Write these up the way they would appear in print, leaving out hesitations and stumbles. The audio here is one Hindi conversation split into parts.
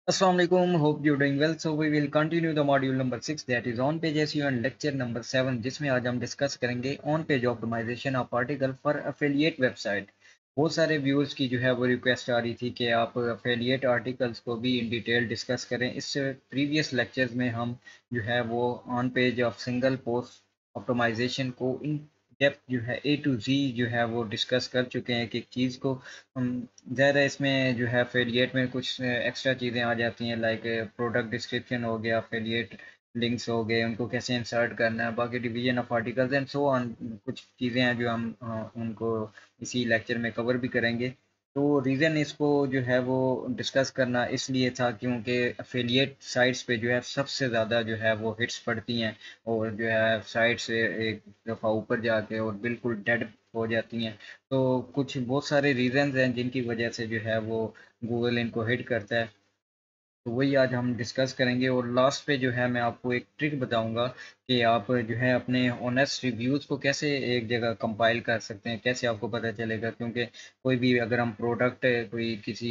Assalamu alaikum. Hope you're doing well. So we will continue the module number 6, that is on page SEO, and lecture number 7, जिसमें आज हम डिस्कस करेंगे on page optimization of article for affiliate website. बहुत सारे व्यूअर्स की जो है वो रिक्वेस्ट आ रही थी कि आप अफिलिएट आर्टिकल्स को भी इन डिटेल डिस्कस करें। इस प्रीवियस लेक्चर्स में हम जो है वो on page of single post optimization को इन डेप्थ जो है ए टू जी जो है वो डिस्कस कर चुके हैं कि एक चीज़ को हम ज़्यादा इसमें जो है एफिलिएट में कुछ एक्स्ट्रा चीज़ें आ जाती हैं, लाइक प्रोडक्ट डिस्क्रिप्शन हो गया, एफिलिएट लिंक्स हो गए, उनको कैसे इंसर्ट करना है, बाकी division of articles and so on. कुछ चीज़ें हैं जो हम उनको इसी लेक्चर में कवर भी करेंगे। तो रीज़न इसको जो है वो डिस्कस करना इसलिए था क्योंकि एफिलिएट साइट्स पे जो है सबसे ज़्यादा जो है वो हिट्स पड़ती हैं, और जो है साइट से एक दफ़ा ऊपर जाके और बिल्कुल डेड हो जाती हैं। तो कुछ बहुत सारे रीजंस हैं जिनकी वजह से जो है वो गूगल इनको हिट करता है। तो वही आज हम डिस्कस करेंगे, और लास्ट पे जो है मैं आपको एक ट्रिक बताऊंगा कि आप जो है अपने ऑनेस्ट रिव्यूज़ को कैसे एक जगह कंपाइल कर सकते हैं, कैसे आपको पता चलेगा। क्योंकि कोई भी अगर हम प्रोडक्ट कोई किसी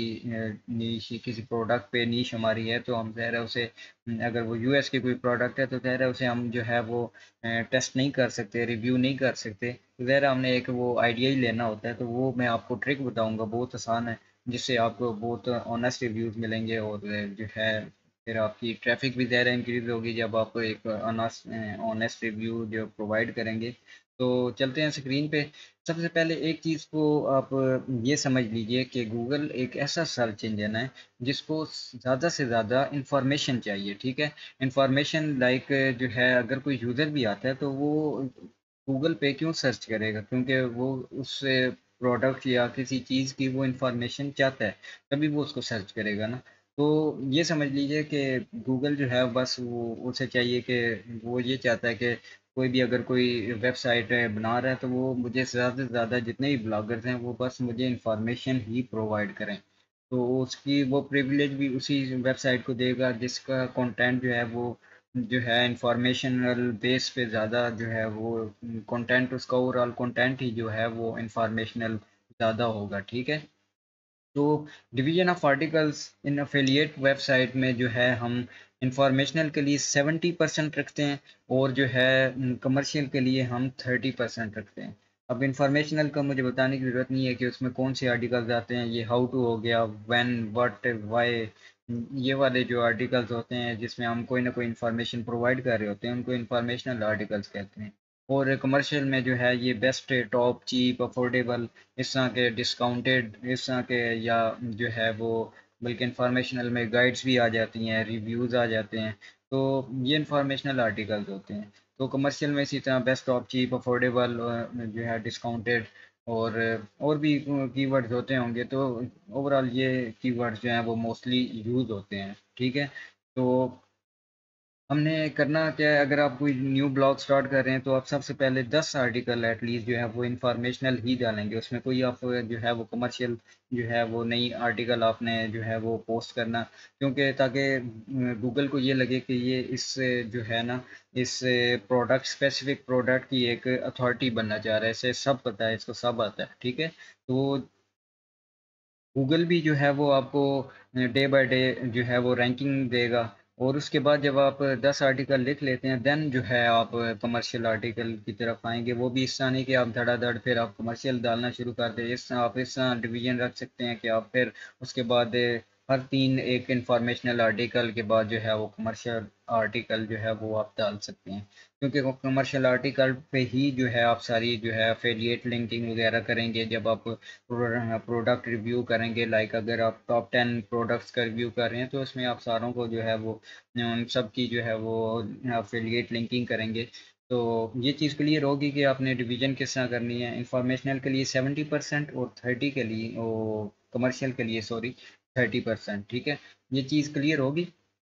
नीश किसी प्रोडक्ट पे नीश हमारी है, तो हम ज़ाहिर है उसे अगर वो यूएस की कोई प्रोडक्ट है तो ज़ाहिर है उसे हम जो है वो टेस्ट नहीं कर सकते, रिव्यू नहीं कर सकते। तो ज़ाहिर है हमने एक वो आइडिया ही लेना होता है। तो वो मैं आपको ट्रिक बताऊंगा, बहुत आसान है, जिससे आपको बहुत ऑनेस्ट रिव्यूज़ मिलेंगे, और जो है फिर आपकी ट्रैफिक भी ज़्यादा इंक्रीज होगी जब आप एक ऑनेस्ट रिव्यू जो प्रोवाइड करेंगे। तो चलते हैं स्क्रीन पे। सबसे पहले एक चीज़ को आप ये समझ लीजिए कि गूगल एक ऐसा सर्च इंजन है जिसको ज़्यादा से ज़्यादा इंफॉर्मेशन चाहिए। ठीक है, इंफॉर्मेशन लाइक जो है अगर कोई यूज़र भी आता है तो वो गूगल पे क्यों सर्च करेगा, क्योंकि वो उस प्रोडक्ट या किसी चीज़ की वो इंफॉर्मेशन चाहता है, तभी वो उसको सर्च करेगा ना। तो ये समझ लीजिए कि गूगल जो है बस वो उसे चाहिए कि वो ये चाहता है कि कोई भी अगर कोई वेबसाइट बना रहा है तो वो मुझे ज़्यादा से ज़्यादा जितने भी ब्लॉगर्स हैं वो बस मुझे इंफॉर्मेशन ही प्रोवाइड करें। तो उसकी वो प्रिविलेज भी उसी वेबसाइट को देगा जिसका कंटेंट जो है वो जो है इंफॉर्मेशनल बेस पे ज़्यादा जो है वो कंटेंट, उसका ओवरऑल कंटेंट ही जो है वो इंफॉर्मेशनल ज़्यादा होगा। ठीक है, तो division of articles in affiliate website में जो है हम इंफॉर्मेशनल के लिए 70% रखते हैं, और जो है कमर्शियल के लिए हम 30% रखते हैं। अब इंफॉर्मेशनल का मुझे बताने की ज़रूरत नहीं है कि उसमें कौन से आर्टिकल्स आते हैं। ये हाउ टू हो गया, व्हेन, व्हाट, व्हाई, ये वाले जो आर्टिकल्स होते हैं जिसमें हम कोई ना कोई इन्फॉर्मेशन प्रोवाइड कर रहे होते हैं, उनको इंफॉर्मेशनल आर्टिकल्स कहते हैं। और कमर्शियल में जो है ये बेस्ट, टॉप, चीप, अफोर्डेबल, इस तरह के डिस्काउंटेड, इस तरह के, या जो है वो बल्कि इंफॉर्मेशनल में गाइड्स भी आ जाती हैं, रिव्यूज़ आ जाते हैं। तो ये इंफॉर्मेशनल आर्टिकल्स होते हैं। तो कमर्शियल में इसी तरह बेस्ट, टॉप, चीप, अफोर्डेबल, जो है डिस्काउंटेड, और भी कीवर्ड्स होते होंगे। तो ओवरऑल ये कीवर्ड्स जो हैं वो मोस्टली यूज़ होते हैं। ठीक है, तो हमने करना क्या है, अगर आप कोई न्यू ब्लॉग स्टार्ट कर रहे हैं तो आप सबसे पहले 10 आर्टिकल एटलीस्ट जो है वो इंफॉर्मेशनल ही डालेंगे। उसमें कोई आप जो है वो कमर्शियल जो है वो नई आर्टिकल आपने जो है वो पोस्ट करना, क्योंकि ताकि गूगल को ये लगे कि ये इस जो है ना, इस प्रोडक्ट, स्पेसिफिक प्रोडक्ट की एक अथॉरिटी बनना चाह रहा है, इसे सब पता है, इसको सब आता है। ठीक है, तो गूगल भी जो है वो आपको डे बाय डे जो है वो रैंकिंग देगा। और उसके बाद जब आप 10 आर्टिकल लिख लेते हैं, देन जो है आप कमर्शियल आर्टिकल की तरफ आएंगे। वो भी इस तरह नहीं कि आप धड़ाधड़ फिर आप कमर्शियल डालना शुरू कर दें। इस तरह आप इस तरह डिवीजन रख सकते हैं कि आप फिर उसके बाद हर 3 एक इंफॉर्मेशनल आर्टिकल के बाद जो है वो कमर्शियल आर्टिकल जो है वो आप डाल सकते हैं। क्योंकि कमर्शियल आर्टिकल पे ही जो है आप सारी जो है एफिलिएट लिंकिंग वगैरह करेंगे। जब आप प्रोडक्ट रिव्यू करेंगे, लाइक अगर आप टॉप 10 प्रोडक्ट्स का रिव्यू कर रहे हैं तो उसमें आप सारों को जो है वो उन सब की जो है वो एफिलिएट लिंकिंग करेंगे। तो ये चीज़ क्लियर होगी कि आपने डिवीजन किस तरह करनी है। इंफॉर्मेशनल के लिए 70% और 30 के लिए, ओ कमर्शियल के लिए सॉरी 30%। ठीक है, ये चीज़ क्लियर होगी।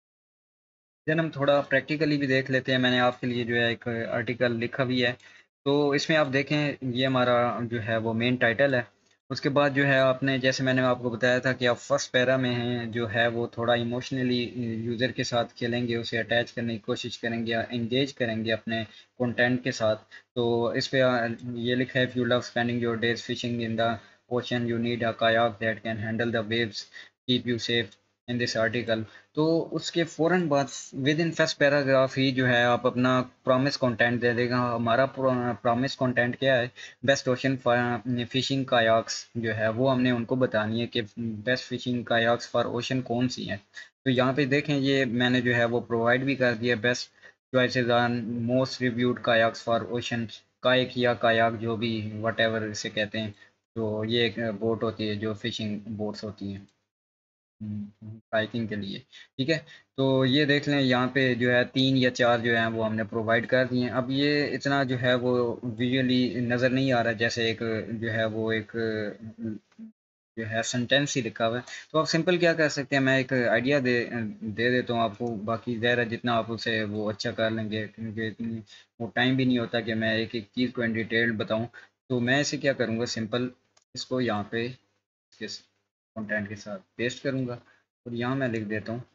देन हम थोड़ा प्रैक्टिकली भी देख लेते हैं। मैंने आपके लिए जो है एक आर्टिकल लिखा भी है। तो इसमें आप देखें, ये हमारा जो है वो मेन टाइटल है। उसके बाद जो है आपने, जैसे मैंने आपको बताया था कि आप फर्स्ट पैरा में हैं, जो है वो थोड़ा इमोशनली यूज़र के साथ खेलेंगे, उसे अटैच करने की कोशिश करेंगे या इंगेज करेंगे अपने कंटेंट के साथ। तो इस पे ये लिखा है, if you love spending your days fishing in the ocean, you need a kayak that can handle the waves, keep you safe. In this article, तो उसके फ़ौरन बाद विद इन फर्स्ट पैराग्राफ ही जो है आप अपना प्रॉमिस कंटेंट दे देगा। हमारा प्रॉमिस कंटेंट क्या है, बेस्ट ओशन फिशिंग कायाक्स जो है वो हमने उनको बतानी है कि best fishing kayaks for ocean कौन सी हैं। तो यहाँ पे देखें ये मैंने जो है वो प्रोवाइड भी कर दिया, best choices on most reviewed kayaks for ocean, kayak या कायाक जो भी वट एवर इसे कहते हैं। तो ये एक बोट होती है जो फिशिंग बोट्स होती हैं बाइकिंग के लिए। ठीक है, तो ये देख लें यहाँ पे जो है 3 या 4 जो है वो हमने प्रोवाइड कर दिए हैं। अब ये इतना जो है वो विजुअली नज़र नहीं आ रहा, जैसे एक जो है वो एक जो है सेंटेंस ही लिखा हुआ है। तो आप सिंपल क्या कर सकते हैं, मैं एक आइडिया दे देता हूँ आपको, बाकी ज़ाहिर है जितना आप उसे वो अच्छा कर लेंगे, क्योंकि इतनी वो टाइम भी नहीं होता कि मैं एक एक चीज़ को इन डिटेल बताऊँ। तो मैं इसे क्या करूँगा, सिंपल इसको यहाँ पे इसके कंटेंट के साथ पेस्ट करूँगा और यहाँ मैं लिख देता हूँ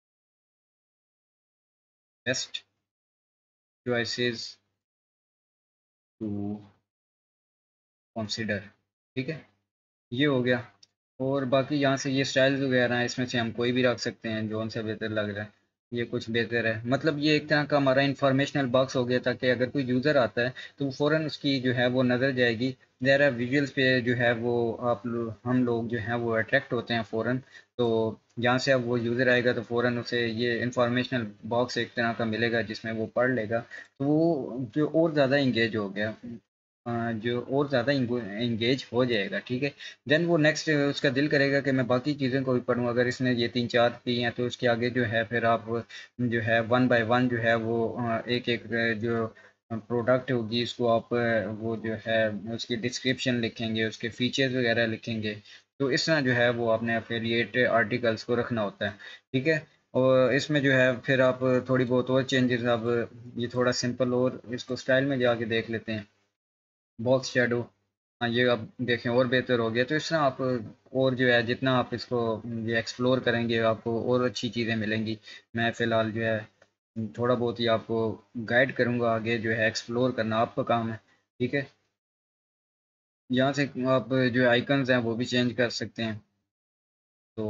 बेस्ट चॉइसेस टू कंसिडर। ठीक है, ये हो गया। और बाकी यहाँ से ये स्टाइल्स वगैरह हैं, इसमें से हम कोई भी रख सकते हैं जो उनसे बेहतर लग रहा है। ये कुछ बेहतर है, मतलब ये एक तरह का हमारा इंफॉर्मेशनल बॉक्स हो गया, ताकि अगर कोई यूज़र आता है तो वो फ़ौरन उसकी जो है वो नज़र जाएगी। ज़रा विजुअल्स पे जो है वो हम लोग जो हैं वो अट्रैक्ट होते हैं फ़ौरन। तो यहाँ से अब वो यूज़र आएगा तो फ़ौरन उसे ये इंफॉर्मेशनल बॉक्स एक तरह का मिलेगा जिसमें वो पढ़ लेगा, तो वो जो और ज़्यादा इंगेज हो गया, जो और ज़्यादा इंगेज हो जाएगा। ठीक है, देन वो नेक्स्ट उसका दिल करेगा कि मैं बाकी चीज़ों को भी पढूँ। अगर इसने ये 3-4 की हैं तो उसके आगे जो है फिर आप जो है वन बाय वन जो है वो एक एक जो प्रोडक्ट होगी इसको आप वो जो है उसकी डिस्क्रिप्शन लिखेंगे, उसके फीचर्स वगैरह लिखेंगे। तो इस तरह जो है वो आपने एफिलिएट आर्टिकल्स को रखना होता है। ठीक है, और इसमें जो है फिर आप थोड़ी बहुत और चेंजेस, अब ये थोड़ा सिंपल और इसको स्टाइल में जाके देख लेते हैं, बॉक्स शेडो। हाँ, ये अब देखें और बेहतर हो गया। तो इस तरह आप और जो है जितना आप इसको ये एक्सप्लोर करेंगे आपको और अच्छी चीज़ें मिलेंगी। मैं फ़िलहाल जो है थोड़ा बहुत ही आपको गाइड करूँगा, आगे जो है एक्सप्लोर करना आपका काम है। ठीक है, यहाँ से आप जो आइकन्स हैं वो भी चेंज कर सकते हैं। तो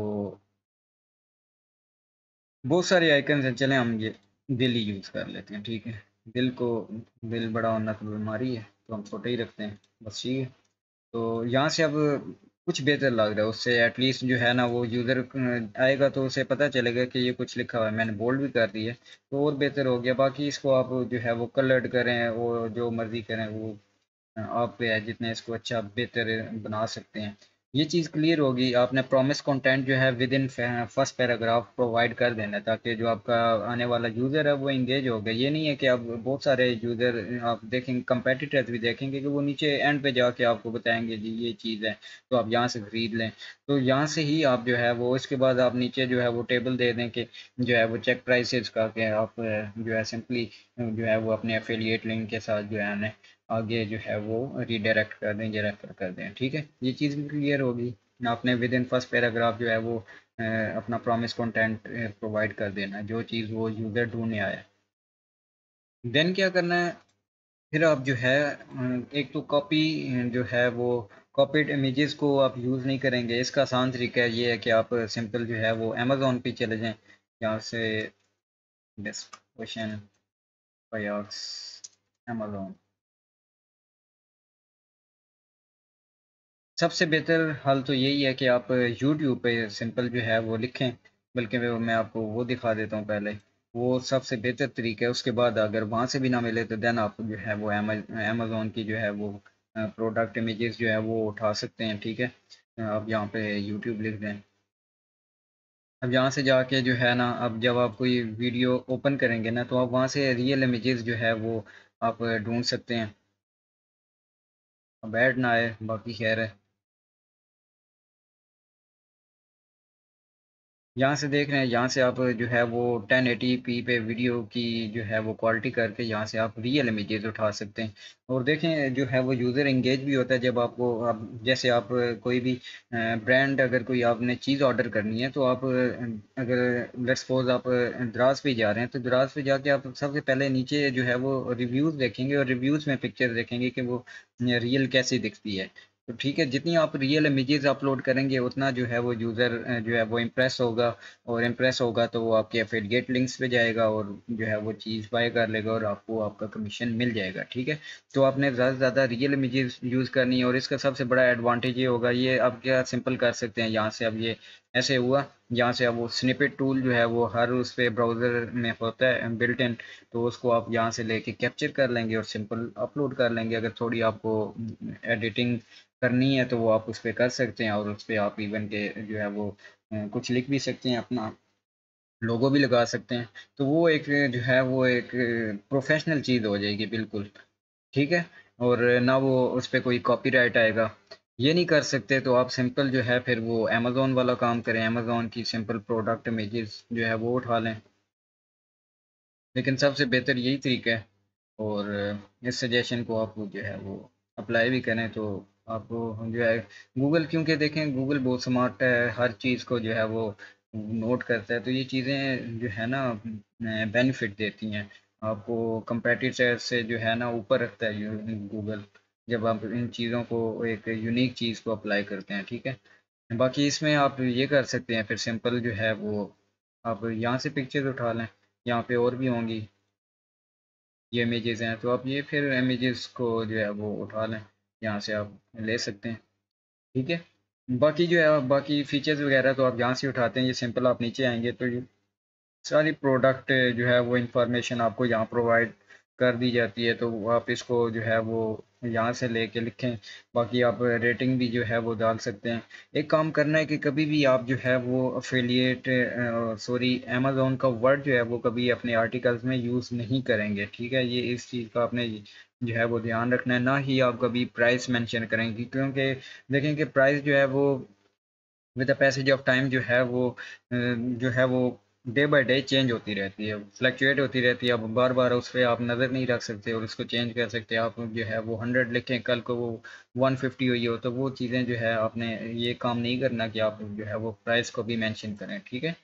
बहुत सारे आइकन्स हैं, चलें हम ये दिल ही यूज़ कर लेते हैं। ठीक है, दिल को, दिल बड़ा होना तो बीमारी है, तो हम छोटे ही रखते हैं बस। ठीक है, तो यहाँ से अब कुछ बेहतर लग रहा है, उससे एटलीस्ट जो है ना वो यूज़र आएगा तो उसे पता चलेगा कि ये कुछ लिखा हुआ है। मैंने बोल्ड भी कर दी है तो और बेहतर हो गया। बाकी इसको आप जो है वो कलर्ड करें और जो मर्ज़ी करें, वो आप पे है जितने इसको अच्छा बेहतर बना सकते हैं। ये चीज़ क्लियर होगी, आपने प्रॉमिस कंटेंट जो है within first paragraph provide कर देना है, ताकि जो आपका आने वाला यूज़र है वो इंगेज हो गया। ये नहीं है कि आप बहुत सारे यूज़र आप देखेंगे, कंपेटिटर्स भी देखेंगे कि वो नीचे एंड पे जाके आपको बताएंगे जी ये चीज़ है तो आप यहाँ से ख़रीद लें। तो यहाँ से ही आप जो है वो इसके बाद आप नीचे जो है वो टेबल दे दें कि जो है वो चेक प्राइसेस का, कि आप जो है सिंपली जो है वो अपने एफिलिएट लिंक के साथ जो है आगे जो है वो रीडायरेक्ट कर दें या रेफर कर दें। ठीक है, ये चीज़ भी क्लियर होगी। आपने विद इन फर्स्ट पैराग्राफ जो है वो अपना प्रॉमिस कंटेंट प्रोवाइड कर देना है, जो चीज़ वो यूज़र ढूंढने आया। देन क्या करना है, फिर आप जो है एक तो कॉपी जो है वो कॉपीड इमेजेस को आप यूज़ नहीं करेंगे। इसका आसान तरीका ये है कि आप सिंपल जो है वो अमेज़ोन पे चले जाएं, यहाँ से डिस्क्रिप्शन फायर्स अमेज़ोन। सबसे बेहतर हल तो यही है कि आप यूट्यूब पे सिंपल जो है वो लिखें, बल्कि मैं आपको वो दिखा देता हूँ पहले। वो सबसे बेहतर तरीका है। उसके बाद अगर वहाँ से भी ना मिले तो देन आप जो है वो अमेज़ोन की जो है वो प्रोडक्ट इमेजेस जो है वो उठा सकते हैं। ठीक है, आप यहाँ पे यूट्यूब लिख दें। अब यहाँ से जाके जो है ना, अब जब आप कोई वीडियो ओपन करेंगे ना तो आप वहाँ से रियल इमेजेस जो है वो आप ढूंढ सकते हैं। अब ऐड ना आए बाकी खैर है। यहाँ से देख रहे हैं, यहाँ से आप जो है वो 1080p पे वीडियो की जो है वो क्वालिटी करके यहाँ से आप रियल इमेजेस उठा सकते हैं। और देखें जो है वो यूज़र इंगेज भी होता है जब आपको, आप जैसे आप कोई भी ब्रांड, अगर कोई आपने चीज़ ऑर्डर करनी है तो आप अगर लेट्स सपोज आप दराज पे जा रहे हैं तो दराज पे जाके आप सबसे पहले नीचे जो है वो रिव्यूज़ देखेंगे और रिव्यूज़ में पिक्चर देखेंगे कि वो रियल कैसी दिखती है। तो ठीक है, जितनी आप रियल इमेजेस अपलोड करेंगे उतना जो है वो यूज़र जो है वो इम्प्रेस होगा, और इम्प्रेस होगा तो वो आपके एफिलिएट लिंक्स पे जाएगा और जो है वो चीज़ बाय कर लेगा और आपको आपका कमीशन मिल जाएगा। ठीक है, तो आपने ज़्यादा से ज़्यादा रियल इमेजेस यूज़ करनी है, और इसका सबसे बड़ा एडवांटेज ये होगा, ये आप क्या सिंपल कर सकते हैं यहाँ से। अब ये ऐसे हुआ, यहाँ से अब वो स्निपेट टूल जो है वो हर उस पे ब्राउज़र में होता है बिल्ट इन, तो उसको आप यहाँ से लेके कैप्चर कर लेंगे और सिंपल अपलोड कर लेंगे। अगर थोड़ी आपको एडिटिंग करनी है तो वो आप उस पर कर सकते हैं, और उस पर आप इवन के जो है वो कुछ लिख भी सकते हैं, अपना लोगो भी लगा सकते हैं। तो वो एक जो है वो एक प्रोफेशनल चीज़ हो जाएगी बिल्कुल। ठीक है, और ना वो उस पर कोई कॉपीराइट आएगा। ये नहीं कर सकते तो आप सिंपल जो है फिर वो अमेज़ोन वाला काम करें, अमेज़ोन की सिंपल प्रोडक्ट इमेजेस जो है वो उठा लें। लेकिन सबसे बेहतर यही तरीका है, और इस सजेशन को आप जो है वो अप्लाई भी करें तो आपको जो है गूगल, क्योंकि देखें गूगल बहुत स्मार्ट है, हर चीज़ को जो है वो नोट करता है, तो ये चीज़ें जो है ना बेनिफिट देती हैं आपको, कंपेटिटर से जो है ना ऊपर रखता है गूगल, जब आप इन चीज़ों को एक यूनिक चीज़ को अप्लाई करते हैं। ठीक है, बाकी इसमें आप ये कर सकते हैं फिर सिंपल जो है वो आप यहाँ से पिक्चर्स उठा लें, यहाँ पे और भी होंगी ये इमेजेस हैं, तो आप ये फिर इमेजेस को जो है वो उठा लें, यहाँ से आप ले सकते हैं। ठीक है, बाकी जो है बाकी फीचर्स वगैरह तो आप यहाँ से उठाते हैं, ये सिंपल आप नीचे आएंगे तो ये सारी प्रोडक्ट जो है वो इंफॉर्मेशन आपको यहाँ प्रोवाइड कर दी जाती है, तो आप इसको जो है वो यहाँ से लेके लिखें। बाकी आप रेटिंग भी जो है वो डाल सकते हैं। एक काम करना है कि कभी भी आप जो है वो अफिलिएट सॉरी अमेज़ोन का वर्ड जो है वो कभी अपने आर्टिकल्स में यूज़ नहीं करेंगे। ठीक है, ये इस चीज़ का आपने जो है वो ध्यान रखना है, ना ही आप कभी प्राइस मेंशन करेंगे, क्योंकि देखें कि प्राइस जो है वो with the passage of time जो है वो डे बाय डे चेंज होती रहती है, फ्लक्चुएट होती रहती है। अब बार बार उस पर आप नज़र नहीं रख सकते और उसको चेंज कर सकते। आप जो है वो 100 लिखें, कल को वो 150 हुई हो, तो वो चीज़ें जो है आपने ये काम नहीं करना कि आप जो है वो प्राइस को भी मेंशन करें। ठीक है,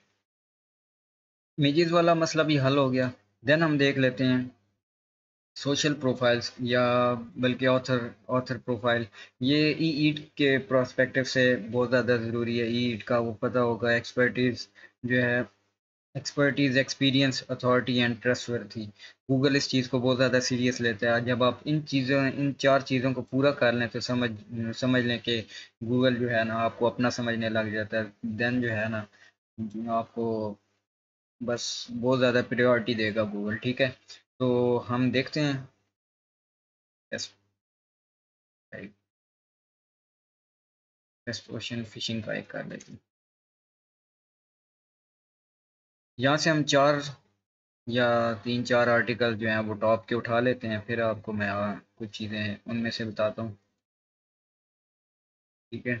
इमेजेस वाला मसला भी हल हो गया। देन हम देख लेते हैं सोशल प्रोफाइल्स, या बल्कि ऑथर ऑथर प्रोफाइल। ये ई ईट के प्रोस्पेक्टिव से बहुत ज़्यादा ज़रूरी है। ई ईट का वो पता होगा, एक्सपर्टीज़ जो है, expertise, experience, authority and trustworthy. Google इस चीज़ को बहुत ज़्यादा सीरियस लेता है। जब आप इन चार चीज़ों को पूरा कर लें तो समझ लें कि गूगल जो है ना आपको अपना समझने लग जाता है। देन जो है ना आपको बस बहुत ज़्यादा प्रायोरिटी देगा गूगल। ठीक है, तो हम देखते हैं। बेस्ट बेस्ट ओशन फिशिंग का एक कर लेते हैं। यहाँ से हम चार या तीन चार आर्टिकल जो हैं वो टॉप के उठा लेते हैं, फिर आपको मैं कुछ चीज़ें उनमें से बताता हूँ। ठीक है,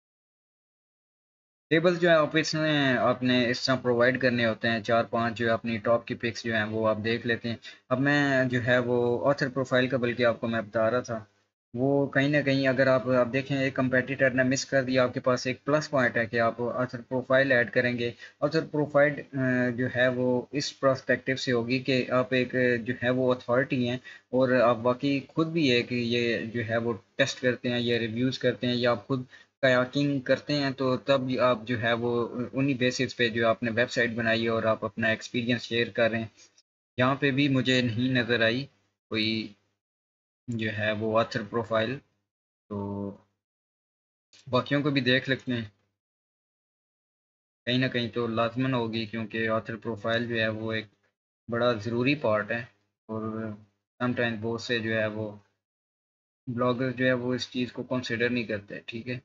टेबल जो है ऑफिस में आपने इस तरह प्रोवाइड करने होते हैं, चार पांच जो है अपनी टॉप की पिक्स जो हैं वो आप देख लेते हैं। अब मैं जो है वो ऑथर प्रोफाइल का बल्कि आपको मैं बता रहा था, वो कहीं ना कहीं अगर आप देखें एक कंपेटिटर ने मिस कर दिया, आपके पास एक प्लस पॉइंट है कि आप ऑथर प्रोफाइल ऐड करेंगे। ऑथर प्रोफाइल जो है वो इस पर्सपेक्टिव से होगी कि आप एक जो है वो अथॉरिटी हैं, और आप वाकई खुद भी है कि ये जो है वो टेस्ट करते हैं, ये रिव्यूज़ करते हैं, या आप खुद कायाकिंग करते हैं, तो तब आप जो है वो उन्हीं बेसिस पे जो आपने वेबसाइट बनाई है और आप अपना एक्सपीरियंस शेयर कर रहे हैं। यहाँ पे भी मुझे नहीं नज़र आई कोई जो है वो ऑथर प्रोफाइल, तो बाकियों को भी देख लेते हैं, कहीं ना कहीं तो लाजमन होगी, क्योंकि ऑथर प्रोफाइल जो है वो एक बड़ा ज़रूरी पार्ट है। और समटाइम्स बहुत से जो है वो ब्लॉगर जो है वो इस चीज़ को कंसिडर नहीं करते। ठीक है,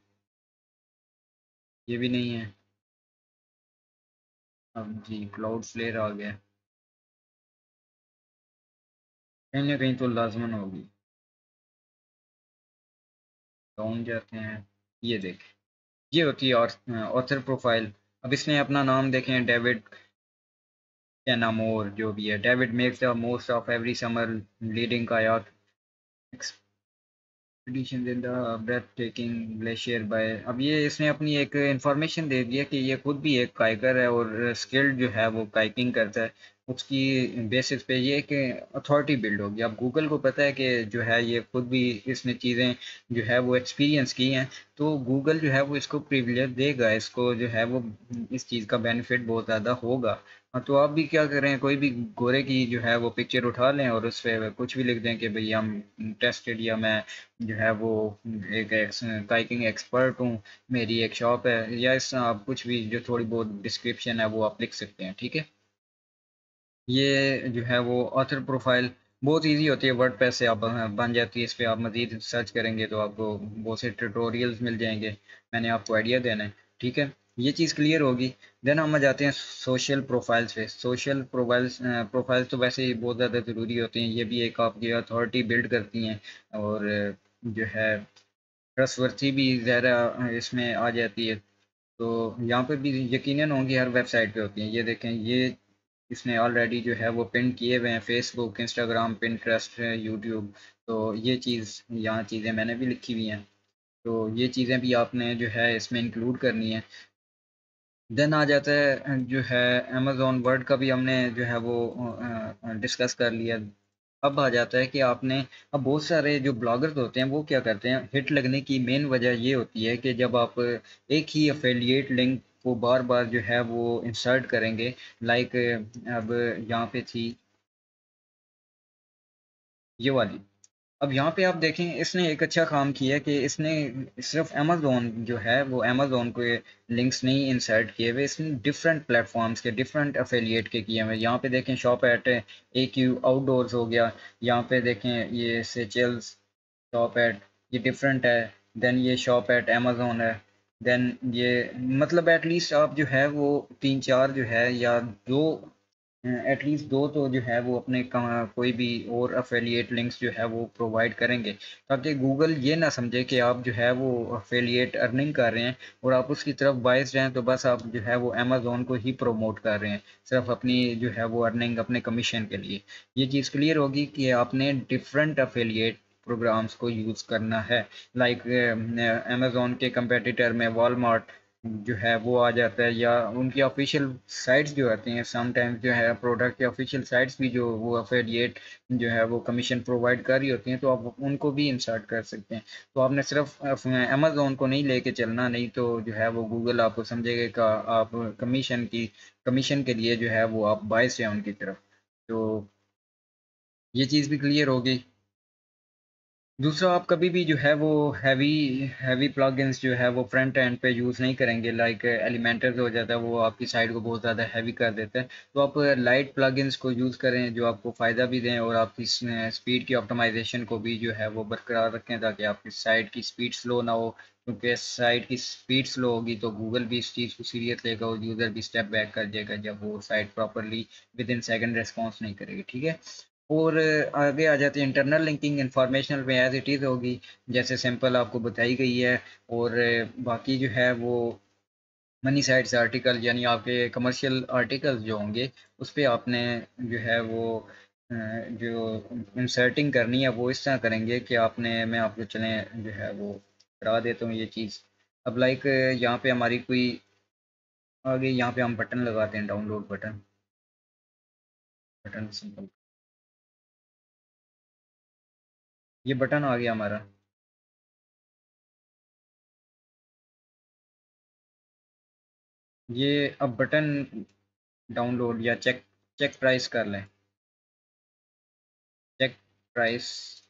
ये भी नहीं है। अब जी क्लाउड फ्लेयर आ गया, कहीं ना कहीं तो लाजमन होगी। डाउन जाते हैं, ये देखें, ये होती है और ऑथर प्रोफाइल। अब इसने अपना नाम देखें, डेविड कैनामोर जो भी है, David makes the most of every summer leading kayak expedition in the breathtaking glacier bay. अब ये इसने अपनी एक इंफॉर्मेशन दे दी है कि ये खुद भी एक काइकर है और स्किल्ड जो है वो काइकिंग करता है। उसकी बेसिस पे ये कि अथॉरिटी बिल्ड होगी। अब गूगल को पता है कि जो है ये खुद भी इसने चीज़ें जो है वो एक्सपीरियंस की हैं, तो गूगल जो है वो इसको प्रिविलेज देगा, इसको जो है वो इस चीज़ का बेनिफिट बहुत ज़्यादा होगा। हाँ, तो आप भी क्या करें, कोई भी गोरे की जो है वो पिक्चर उठा लें और उस पर कुछ भी लिख दें कि भाई हम टेस्टेड, या मैं जो है वो एक काइकिंग एक्सपर्ट हूँ, मेरी एक शॉप है, या इस आप कुछ भी जो थोड़ी बहुत डिस्क्रिप्शन है वो आप लिख सकते हैं, ठीक है। ये जो है वो ऑथर प्रोफाइल बहुत इजी होती है, वर्डप्रेस से आप बन जाती है। इस पे आप मज़ीद सर्च करेंगे तो आपको बहुत से ट्यूटोरियल्स मिल जाएंगे, मैंने आपको आइडिया देना है, ठीक है। ये चीज़ क्लियर होगी। देन हम आ जाते हैं सोशल प्रोफाइल्स पे। सोशल प्रोफाइल्स तो वैसे ही बहुत ज़्यादा ज़रूरी होती हैं, ये भी एक आपकी अथॉरिटी बिल्ड करती हैं, और जो है ट्रस्टवर्थी भी ज़्यादा इसमें आ जाती है। तो यहाँ पे भी यकीनन होंगी, हर वेबसाइट पे होती हैं। ये देखें, ये इसने ऑलरेडी जो है वो पिन किए हुए हैं, फेसबुक, इंस्टाग्राम, पिंटरेस्ट, यूट्यूब। तो ये चीज़, यहाँ चीज़ें मैंने भी लिखी हुई हैं, तो ये चीज़ें भी आपने जो है इसमें इंक्लूड करनी है। देन आ जाता है जो है अमेज़ॉन वर्ड का भी हमने जो है वो डिस्कस कर लिया। अब आ जाता है कि आपने, अब बहुत सारे जो ब्लॉगर्स होते हैं वो क्या करते हैं, हिट लगने की मेन वजह ये होती है कि जब आप एक ही अफिलिएट लिंक को बार बार जो है वो इंसर्ट करेंगे। लाइक अब यहाँ पे थी ये वाली। अब यहाँ पे आप देखें, इसने एक अच्छा काम किया कि इसने सिर्फ अमेज़ोन जो है वो अमेज़ोन के लिंक्स नहीं इंसर्ट किए हुए, इसने डिफरेंट प्लेटफॉर्म्स के, डिफरेंट एफिलिएट के किए हुए। यहाँ पे देखें शॉप एट AQ आउटडोर्स हो गया, यहाँ पे देखें ये सेचेल्स शॉप एट, ये डिफरेंट है। देन ये शॉप एट अमेज़ोन है। देन ये मतलब एटलीस्ट आप जो है वो तीन चार जो है, या दो, एटलीस्ट दो तो जो है वो अपने कोई भी और अफिलिएट लिंक्स जो है वो प्रोवाइड करेंगे, ताकि गूगल ये ना समझे कि आप जो है वो अफिलिएट अर्निंग कर रहे हैं और आप उसकी तरफ बायस्ड हैं, तो बस आप जो है वो अमेज़ोन को ही प्रमोट कर रहे हैं सिर्फ अपनी जो है वो अर्निंग, अपने कमीशन के लिए। ये चीज़ क्लियर होगी कि आपने डिफरेंट अफिलिएट प्रोग्राम्स को यूज़ करना है। लाइक अमेज़ोन के कंपेटिटर में वॉलमार्ट जो है वो आ जाता है, या उनकी ऑफिशियल साइट्स जो आती हैं, समटाइम्स जो है प्रोडक्ट के ऑफिशियल साइट्स भी जो वो अफिलिएट जो है वो कमीशन प्रोवाइड कर रही होती हैं, तो आप उनको भी इंसर्ट कर सकते हैं। तो आपने सिर्फ अमेज़ोन को नहीं लेके चलना, नहीं तो जो है वो गूगल आपको समझेगा कि आप कमीशन के लिए जो है वो आप बायस हैं उनकी तरफ। तो ये चीज़ भी क्लियर होगी। दूसरा, आप कभी भी जो है वो हैवी हैवी प्लगइन्स जो है वो फ्रंट एंड पे यूज़ नहीं करेंगे। लाइक एलिमेंटर्स हो जाता है, वो आपकी साइट को बहुत ज़्यादा हैवी कर देता है। तो आप लाइट प्लगइन्स को यूज़ करें जो आपको फ़ायदा भी दें और आपकी स्पीड की ऑप्टिमाइजेशन को भी जो है वो बरकरार रखें, ताकि आपकी साइट की स्पीड स्लो ना हो। क्योंकि साइट की स्पीड स्लो होगी तो गूगल भी इस चीज़ को सीरियस लेगा और यूज़र भी स्टेप बैक कर जाएगा जब वो site properly within second response नहीं करेगी, ठीक है। और आगे आ जाती है इंटरनल लिंकिंग, इंफॉर्मेशनल में एज इट इज़ होगी, जैसे सिंपल आपको बताई गई है। और बाकी जो है वो मनी साइट्स आर्टिकल, यानी आपके कमर्शियल आर्टिकल्स जो होंगे उस पर आपने जो है वो जो इंसर्टिंग करनी है वो इस तरह करेंगे कि आपने, मैं आपको चलें जो है वो करा देता हूँ ये चीज़। अब लाइक यहाँ पे हमारी कोई आगे, यहाँ पे हम बटन लगाते हैं, डाउनलोड बटन, बटन सिंपल, ये बटन आ गया हमारा। ये अब बटन डाउनलोड या चेक, चेक प्राइस कर लें, check price,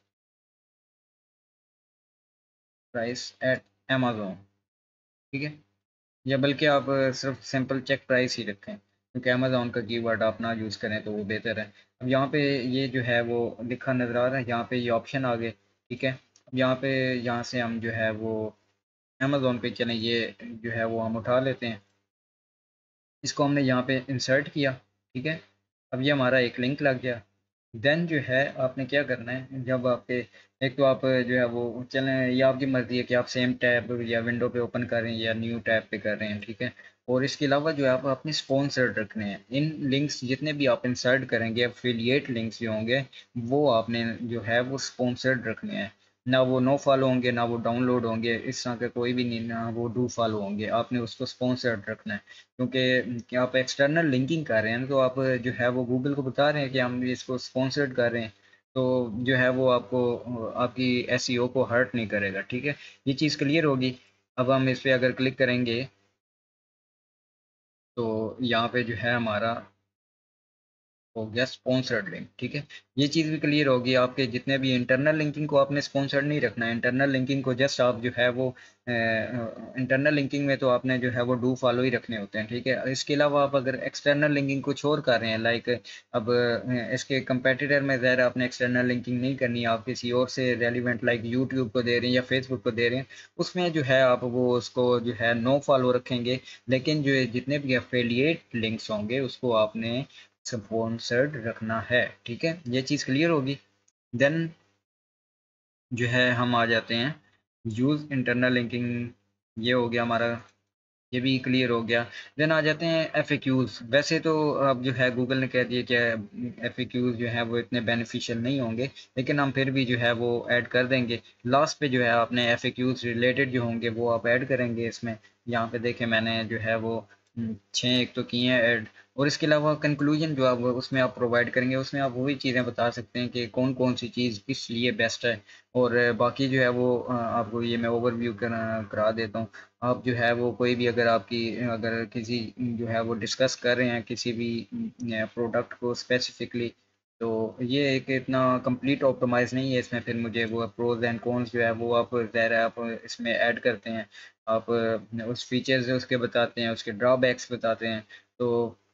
price at Amazon, ठीक है। या बल्कि आप सिर्फ सिंपल चेक प्राइस ही रखें, क्योंकि अमेज़न का कीवर्ड आप ना यूज़ करें तो वो बेहतर है। अब यहाँ पे ये जो है वो लिखा नज़र आ रहा है, यहाँ पे ये ऑप्शन आ गए, ठीक है। अब यहाँ पे, यहाँ से हम जो है वो अमेज़न पे चलें, ये जो है वो हम उठा लेते हैं, इसको हमने यहाँ पे इंसर्ट किया, ठीक है। अब ये हमारा एक लिंक लग गया। देन जो है आपने क्या करना है, जब आपके, एक तो आप जो है वो चलें, ये आपकी मर्ज़ी है कि आप सेम टैब या विंडो पे ओपन कर रहे हैं या न्यू टैब पे कर रहे हैं, ठीक है। और इसके अलावा जो है आप अपने स्पॉन्सर्ड रखने हैं, इन लिंक्स जितने भी आप इंसर्ट करेंगे, एफिलिएट लिंक्स जो होंगे वो आपने जो है वो स्पॉन्सर्ड रखने हैं। ना वो नो फॉलो होंगे, ना वो डाउनलोड होंगे, इस तरह के कोई भी नहीं, ना वो डू फॉलो होंगे। आपने उसको स्पॉन्सर्ड रखना है, क्योंकि कि आप एक्सटर्नल लिंकिंग कर रहे हैं तो आप जो है वो गूगल को बता रहे हैं कि हम इसको स्पॉन्सर्ड कर रहे हैं, तो जो है वो आपको आपकी एसईओ को हर्ट नहीं करेगा। ठीक है, ये चीज़ क्लियर होगी। अब हम इस पर अगर क्लिक करेंगे तो यहाँ पे जो है हमारा हो गया स्पॉन्सर्ड लिंक। ठीक है, ये चीज़ भी क्लियर होगी। आपके जितने भी इंटरनल लिंकिंग को आपने स्पॉन्सर्ड नहीं रखना है, इंटरनल लिंकिंग को जस्ट आप जो है वो इंटरनल लिंकिंग में तो आपने जो है वो डू फॉलो ही रखने होते हैं। ठीक है, इसके अलावा आप अगर एक्सटर्नल लिंकिंग कुछ और कर रहे हैं, लाइक अब इसके कंपेटिटर में ज़ाहिर आपने एक्सटर्नल लिंकिंग नहीं करनी है, आप किसी और से रेलिवेंट लाइक यूट्यूब को दे रहे हैं या फेसबुक को दे रहे हैं, उसमें जो है आप वो उसको जो है नो फॉलो रखेंगे। लेकिन जो जितने भी एफिलिएट लिंक्स होंगे उसको आपने स्पॉन्सर्ड रखना है। ठीक है, ये चीज़ क्लियर होगी। देन जो है हम आ जाते हैं यूज़ इंटरनल लिंकिंग, ये हो गया हमारा, ये भी क्लियर हो गया। देन आ जाते हैं एफएक्यूज़। वैसे तो अब जो है गूगल ने कह दिया कि एफएक्यूज़ जो है वो इतने बेनिफिशियल नहीं होंगे, लेकिन हम फिर भी जो है वो ऐड कर देंगे। लास्ट पे जो है आपने एफएक्यूज़ रिलेटेड जो होंगे वो आप ऐड करेंगे इसमें। यहाँ पे देखें मैंने जो है वो 6 एक तो किए हैं ऐड, और इसके अलावा कंक्लूजन जो आप उसमें आप प्रोवाइड करेंगे, उसमें आप वही चीज़ें बता सकते हैं कि कौन कौन सी चीज़ किस लिए बेस्ट है। और बाकी जो है वो आपको ये मैं ओवरव्यू करा देता हूँ। आप जो है वो कोई भी अगर आपकी अगर किसी जो है वो डिस्कस कर रहे हैं किसी भी प्रोडक्ट को स्पेसिफिकली, तो ये एक इतना कंप्लीट ऑप्टिमाइज नहीं है। इसमें फिर मुझे वो प्रोज एंड कॉन्स जो है वो आप ज़ाहिर है आप इसमें ऐड करते हैं, आप उस फीचर्स उसके बताते हैं, उसके ड्रॉबैक्स बताते हैं। तो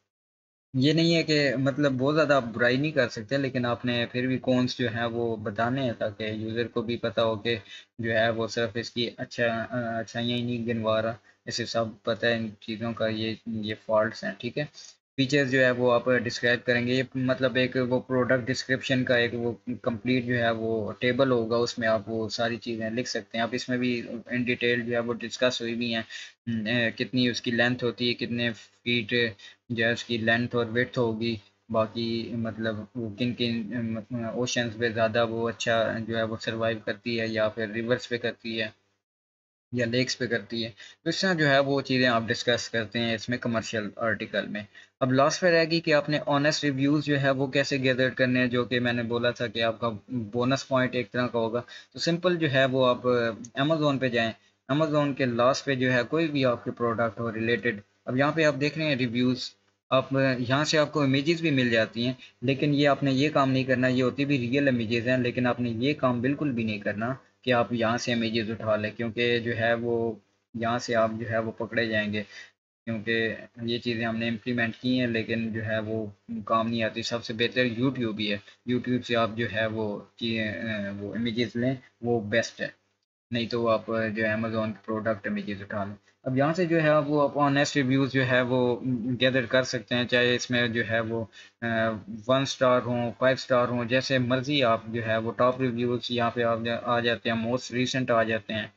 ये नहीं है कि मतलब बहुत ज़्यादा आप बुराई नहीं कर सकते, लेकिन आपने फिर भी कॉन्स जो है वो बताने हैं ताकि यूज़र को भी पता हो कि जो है वो सिर्फ इसकी अच्छाइयाँ ही नहीं गिनवा रहा, इसे सब पता है इन चीज़ों का ये फॉल्ट्स हैं। ठीक है, फीचर्स जो है वो आप डिस्क्राइब करेंगे, ये मतलब एक वो प्रोडक्ट डिस्क्रिप्शन का एक वो कंप्लीट जो है वो टेबल होगा, उसमें आप वो सारी चीज़ें लिख सकते हैं। आप इसमें भी इन डिटेल जो है वो डिस्कस हुई भी हैं, कितनी उसकी लेंथ होती है, कितने फीट जो है उसकी लेंथ और विड्थ होगी। बाकी मतलब वो किन किन ओशंस पे ज़्यादा वो अच्छा जो है वो सरवाइव करती है, या फिर रिवर्स पे करती है, या लेक्स पे करती है। तो इस तरह जो है वो चीज़ें आप डिस्कस करते हैं इसमें कमर्शियल आर्टिकल में। अब लास्ट पे रहेगी कि आपने ऑनेस्ट रिव्यूज़ जो है वो कैसे गैदर करने हैं, जो कि मैंने बोला था कि आपका बोनस पॉइंट एक तरह का होगा। तो सिंपल जो है वो आप अमेज़ोन पे जाएँ, अमेज़ोन के लास्ट पे जो है कोई भी आपके प्रोडक्ट हो रिलेटेड, अब यहाँ पे आप देख रहे हैं रिव्यूज़, आप यहाँ से आपको इमेजेस भी मिल जाती हैं। लेकिन ये आपने ये काम नहीं करना, ये होती भी रियल इमेजेस हैं, लेकिन आपने ये काम बिल्कुल भी नहीं करना कि आप यहाँ से इमेजेस उठा लें, क्योंकि जो है वो यहाँ से आप जो है वो पकड़े जाएंगे। क्योंकि ये चीज़ें हमने इम्प्लीमेंट की हैं लेकिन जो है वो काम नहीं आती। सबसे बेहतर यूट्यूब ही है, यूट्यूब से आप जो है वो चीज़ें वो इमेजेस लें, वो बेस्ट है। नहीं तो आप जो है अमेज़ोन के प्रोडक्ट इमेजेस उठा लें। अब यहाँ से जो है वो आप ऑनेस्ट रिव्यूज़ जो है वो गैदर कर सकते हैं, चाहे इसमें जो है वो 1 स्टार हों, 5 स्टार हों, जैसे मर्ज़ी आप जो है वो टॉप रिव्यूज़ यहाँ पे आप आ जाते हैं, मोस्ट रीसेंट आ जाते हैं।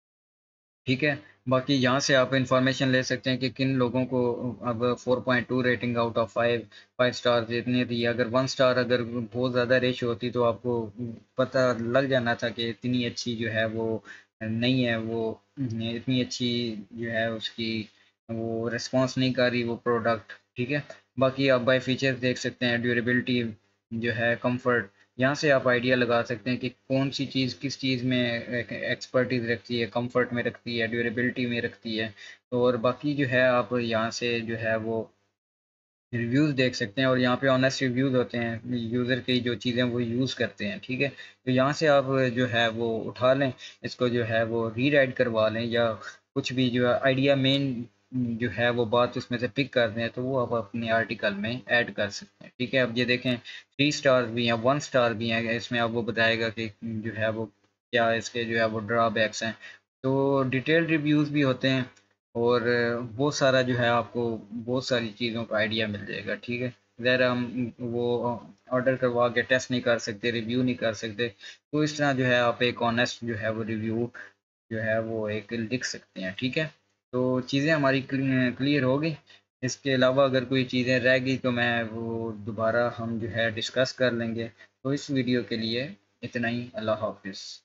ठीक है, बाकी यहाँ से आप इंफॉर्मेशन ले सकते हैं कि किन लोगों को अब 4.2 रेटिंग आउट ऑफ 5, 5 स्टार इतनी थी। अगर 1 स्टार अगर बहुत ज़्यादा रेशियो होती तो आपको पता लग जाना था कि इतनी अच्छी जो है वो नहीं है, वो इतनी अच्छी जो है उसकी वो रिस्पॉन्स नहीं कर रही वो प्रोडक्ट। ठीक है, बाकी आप बाय फीचर्स देख सकते हैं, ड्यूरेबिलिटी जो है, कंफर्ट, यहाँ से आप आइडिया लगा सकते हैं कि कौन सी चीज़ किस चीज़ में एक्सपर्टीज रखती है, कंफर्ट में रखती है, ड्यूरेबिलिटी में रखती है। और बाकी जो है आप यहाँ से जो है वो रिव्यूज़ देख सकते हैं, और यहाँ पे ऑनेस्ट रिव्यूज़ होते हैं यूज़र की जो चीज़ें वो यूज़ करते हैं। ठीक है, तो यहाँ से आप जो है वो उठा लें, इसको जो है वो रीराइट करवा लें, या कुछ भी जो है आइडिया मेन जो है वो बात उसमें से पिक कर दें, तो वो आप अपने आर्टिकल में ऐड कर सकते हैं। ठीक है, अब ये देखें 3 स्टार भी हैं, 1 स्टार भी हैं, इसमें आपको बताएगा कि जो है वो क्या इसके जो है वो ड्रॉबैक्स हैं। तो डिटेल्ड रिव्यूज़ भी होते हैं, और बहुत सारा जो है आपको बहुत सारी चीज़ों का आइडिया मिल जाएगा। ठीक है, ज़रा हम वो ऑर्डर करवा के टेस्ट नहीं कर सकते, रिव्यू नहीं कर सकते, तो इस तरह जो है आप एक ऑनेस्ट जो है वो रिव्यू जो है वो एक लिख सकते हैं। ठीक है, तो चीज़ें हमारी क्लियर हो गई। इसके अलावा अगर कोई चीज़ें रह गई तो मैं वो दोबारा हम जो है डिस्कस कर लेंगे। तो इस वीडियो के लिए इतना ही। अल्लाह हाफिज़।